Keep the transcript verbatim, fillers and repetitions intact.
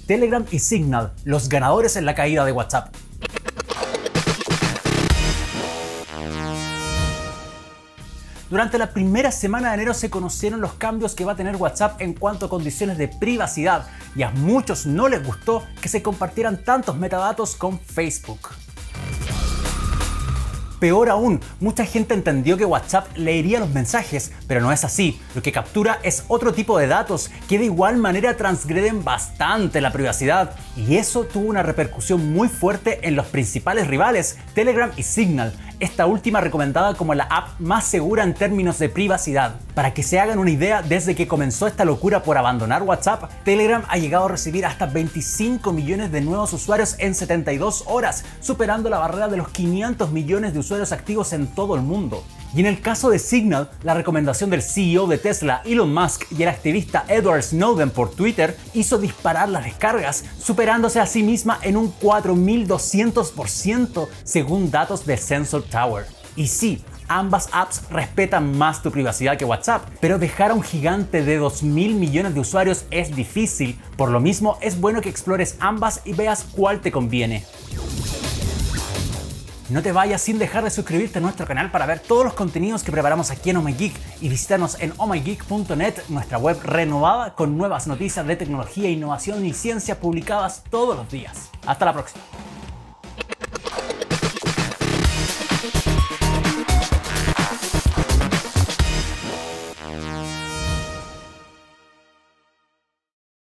Telegram y Signal, los ganadores en la caída de WhatsApp. Durante la primera semana de enero se conocieron los cambios que va a tener WhatsApp en cuanto a condiciones de privacidad, y a muchos no les gustó que se compartieran tantos metadatos con Facebook. Peor aún, mucha gente entendió que WhatsApp leería los mensajes, pero no es así. Lo que captura es otro tipo de datos que de igual manera transgreden bastante la privacidad, y eso tuvo una repercusión muy fuerte en los principales rivales, Telegram y Signal, esta última recomendada como la app más segura en términos de privacidad. Para que se hagan una idea, desde que comenzó esta locura por abandonar WhatsApp, Telegram ha llegado a recibir hasta veinticinco millones de nuevos usuarios en setenta y dos horas, superando la barrera de los quinientos millones de usuarios activos en todo el mundo. Y en el caso de Signal, la recomendación del C E O de Tesla, Elon Musk, y el activista Edward Snowden por Twitter hizo disparar las descargas, superándose a sí misma en un cuatro mil doscientos por ciento según datos de Sensor Tower. Y sí, ambas apps respetan más tu privacidad que WhatsApp, pero dejar a un gigante de dos mil millones de usuarios es difícil. Por lo mismo, es bueno que explores ambas y veas cuál te conviene. No te vayas sin dejar de suscribirte a nuestro canal para ver todos los contenidos que preparamos aquí en Oh My Geek, y visitarnos en oh my geek punto net, nuestra web renovada con nuevas noticias de tecnología, innovación y ciencia publicadas todos los días. Hasta la próxima.